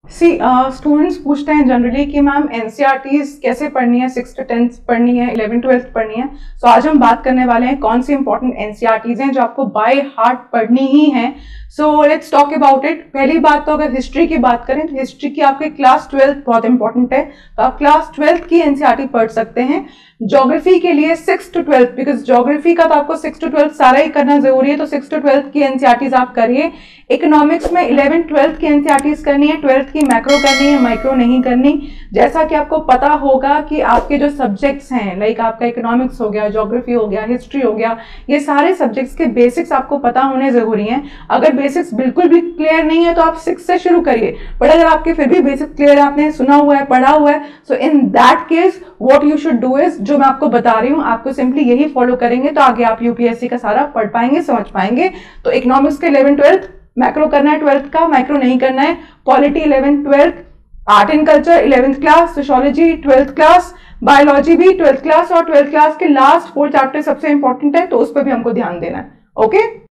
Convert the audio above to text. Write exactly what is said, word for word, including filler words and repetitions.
सी students पूछते हैं generally कि मैम एनसीईआरटीज कैसे पढ़नी है, सिक्स टू टेंथ पढ़नी है, इलेवन ट्वेल्थ पढ़नी है। सो so, आज हम बात करने वाले हैं कौन सी इंपॉर्टेंट एनसीईआरटीज हैं जो आपको बाय हार्ट पढ़नी ही है। So let's talk about it. पहली बात तो अगर हिस्ट्री की बात करें तो हिस्ट्री की आपके क्लास ट्वेल्थ बहुत इंपॉर्टेंट है, तो आप क्लास ट्वेल्थ की एनसीईआरटी पढ़ सकते हैं। ज्योग्राफी के लिए six to twelfth, because geography का तो आपको सिक्स टू ट्वेल्थ सारा ही करना जरूरी है, तो सिक्स टू ट्वेल्थ की एनसीईआरटीज आप करिए। इकोनॉमिक्स में इलेवन ट्वेल्थ की एनसीईआरटीज करनी है, ट्वेल्थ की मैक्रो करनी है, माइक्रो नहीं करनी। जैसा कि आपको पता होगा कि आपके जो सब्जेक्ट्स हैं, लाइक आपका इकोनॉमिक्स हो गया, ज्योग्राफी हो गया, हिस्ट्री हो गया, ये सारे सब्जेक्ट्स के बेसिक्स आपको पता होने जरूरी हैं। अगर बेसिक्स बिल्कुल भी क्लियर नहीं है तो आप सिक्स से शुरू करिए, बट अगर आपके फिर भी बेसिक क्लियर, आपने सुना हुआ है, पढ़ा हुआ है, so in that case what you should do is, जो मैं आपको बता रही हूँ आपको सिंपली यही फॉलो करेंगे तो आगे आप यूपीएससी का सारा पढ़ पाएंगे, समझ पाएंगे। तो इकोनॉमिक्स के इलेवन ट्वेल्थ, मैक्रो करना है ट्वेल्थ का, माइक्रो नहीं करना है। Polity eleven twelfth, art and culture eleventh class, sociology twelfth class, biology भी ट्वेल्थ क्लास, और ट्वेल्थ क्लास के लास्ट फोर चैप्टर सबसे इंपॉर्टेंट है, तो उस पर भी हमको ध्यान देना है। Okay okay?